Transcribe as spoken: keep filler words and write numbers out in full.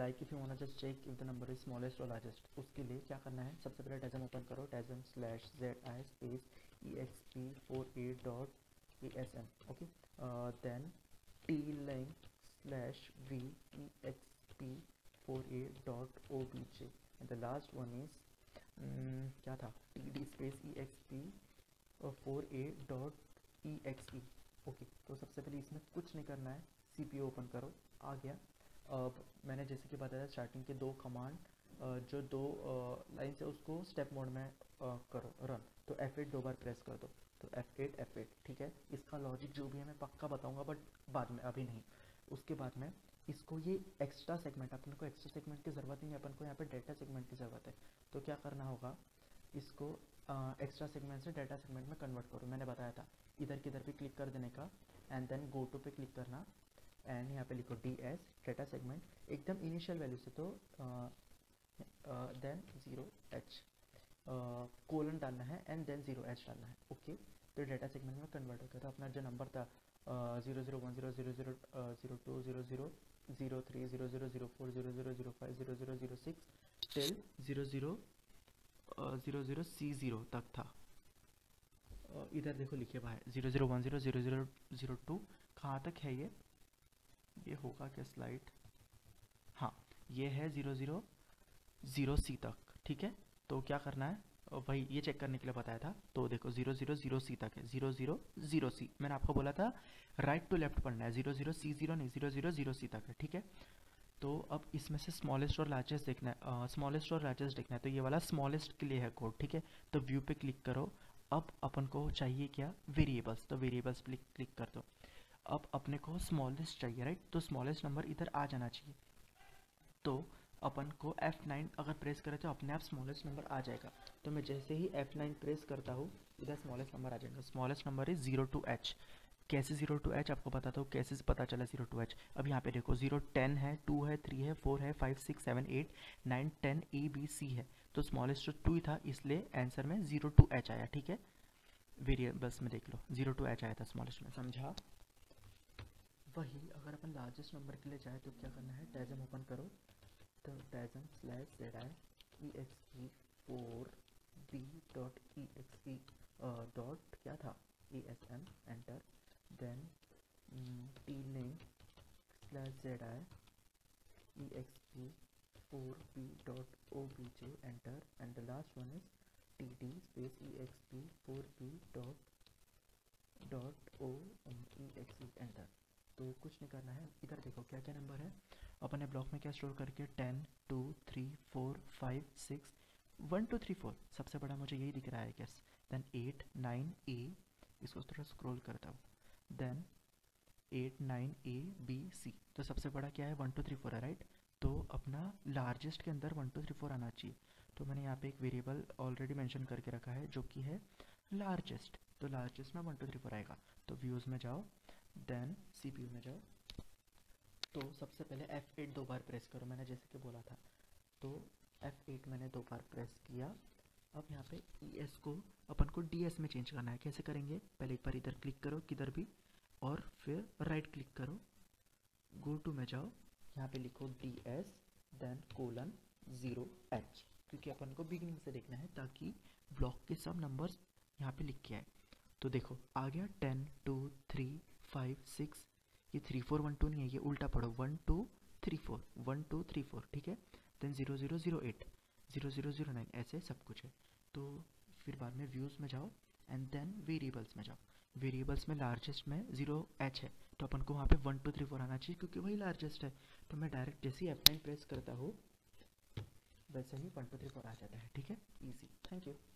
Like if you want just check if the number is smallest और largest, उसके लिए क्या करना है, सबसे पहले डेजम ओपन करो, tasm slash Z I space E X P four A dot A S M, okay, then T link slash V E X P four A dot O B J and the last one is क्या था, T D space E X P four A dot E X E, okay. तो सबसे पहले इसमें कुछ नहीं करना है, सी पी यू ओपन करो, आ गया। अब मैंने जैसे कि बताया स्टार्टिंग के दो कमांड जो दो लाइन से उसको स्टेप मोड में करो रन, तो एफ एट दो बार प्रेस कर दो, तो एफ एट एफ एट, ठीक है। इसका लॉजिक जो भी है मैं पक्का बताऊंगा बट बाद में, अभी नहीं। उसके बाद में इसको ये एक्स्ट्रा सेगमेंट, अपन को एक्स्ट्रा सेगमेंट की ज़रूरत नहीं है, अपन को यहाँ पे डेटा सेगमेंट की ज़रूरत है। तो क्या करना होगा, इसको एक्स्ट्रा सेगमेंट से डेटा सेगमेंट में कन्वर्ट करो, मैंने बताया था इधर किधर भी क्लिक कर देने का एंड देन गो टू पे क्लिक करना एंड यहाँ पे लिखो डी एस डेटा सेगमेंट एकदम इनिशियल वैल्यू से, तो देन ज़ीरो एच कोलन डालना है एंड देन ज़ीरो एच डालना है, ओके। तो डेटा सेगमेंट में कन्वर्ट हो गया। तो अपना जो नंबर था zero zero one zero zero zero zero two zero zero zero three zero zero zero four zero zero zero five zero zero zero six till zero zero zero zero C zero तक था। इधर देखो लिखे हुआ है zero zero one zero zero zero zero two, कहाँ तक है ये ये होगा क्या स्लाइड, हाँ ये है ज़ीरो ज़ीरो ज़ीरो सी तक, ठीक है। तो क्या करना है, वही ये चेक करने के लिए बताया था। तो देखो ज़ीरो ज़ीरो ज़ीरो सी तक है, ज़ीरो ज़ीरो ज़ीरो सी, मैंने आपको बोला था राइट टू लेफ्ट पढ़ना है, ज़ीरो ज़ीरो सी ज़ीरो नहीं, ज़ीरो ज़ीरो ज़ीरो सी तक है, ठीक है। तो अब इसमें से स्मॉलेस्ट और लार्जेस्ट देखना है, स्मॉलेस्ट और लार्जेस्ट देखना है, तो ये वाला स्मॉलेस्ट के लिए है कोड, ठीक है। तो व्यू पे क्लिक करो, अब अपन को चाहिए क्या, वेरिएबल्स, तो वेरिएबल्स पे क्लिक कर दो। अब अपने को स्मॉलेस्ट चाहिए, राइट, तो स्मॉलेस्ट नंबर इधर आ जाना चाहिए। तो अपन को एफ नाइन अगर प्रेस करें तो अपने आप स्मॉलेस्ट नंबर आ जाएगा। तो मैं जैसे ही एफ नाइन प्रेस करता हूँ इधर स्मॉलेस्ट नंबर आ जाएगा। Smallest number is zero two H. कैसे ज़ीरो टू एच आपको बताता हूँ, कैसे पता चला ज़ीरो टू एच। अब यहाँ पे देखो ज़ीरो टेन है, टू है, थ्री है, फोर है, five six seven eight nine ten A B C है। तो स्मॉलेस्ट टू ही था, इसलिए आंसर में ज़ीरो टू एच आया, ठीक है। वेरिएबल्स में देख लो ज़ीरो टू एच आया था स्मॉलेस्ट में, समझा। वही अगर अपन लार्जेस्ट नंबर के लिए जाए तो क्या करना है, डेजम ओपन करो, तो tasm slash Z I E X E four B dot E X E dot क्या था A S M, enter, then T link slash Z I E X P four B dot O B J, enter, and the last one is T D space E X P four B dot dot O E X E, enter. तो कुछ नहीं करना है, इधर देखो क्या क्या number है अपने ब्लॉक में, क्या स्टोर करके ten two three four five six one two three four, सबसे बड़ा मुझे यही दिख रहा है guess, then eight nine A, इसको थोड़ा स्क्रॉल करता हूँ, then eight nine A B C, तो सबसे बड़ा क्या है वन टू थ्री फोर है, राइट। तो अपना लार्जेस्ट के अंदर वन टू थ्री फोर आना चाहिए। तो मैंने यहाँ पे एक वेरिएबल ऑलरेडी मेंशन करके रखा है जो कि है लार्जेस्ट, तो लार्जेस्ट में वन टू थ्री फोर आएगा। तो व्यूज़ में जाओ, देन सी पी यू में जाओ, तो सबसे पहले एफ एट दो बार प्रेस करो, मैंने जैसे कि बोला था। तो एफ एट मैंने दो बार प्रेस किया। अब यहाँ पे ई एस को अपन को डी एस में चेंज करना है, कैसे करेंगे, पहले एक बार इधर क्लिक करो किधर भी, और फिर राइट क्लिक करो, गो टू में जाओ, यहाँ पे लिखो D S then colon zero H, क्योंकि अपन को बिगिनिंग से देखना है ताकि ब्लॉक के सब नंबर्स यहाँ पे लिख के आए। तो देखो आ गया ten two three five six, ये थ्री फोर वन टू नहीं है, ये उल्टा पढ़ो, one two three four one two three four, ठीक है। Then zero zero zero eight zero zero zero nine, ऐसे सब कुछ है। तो फिर बाद में व्यूज़ में जाओ एंड देन वेरिएबल्स में जाओ, वेरिएबल्स में लार्जेस्ट में ज़ीरो एच है, तो अपन को वहाँ पे वन टू थ्री फोर आना चाहिए क्योंकि वही लार्जेस्ट है। तो मैं डायरेक्ट जैसे ही एफ नाइन प्रेस करता हूँ वैसे ही वन टू थ्री फोर आ जाता है, ठीक है, ईजी। Thank you.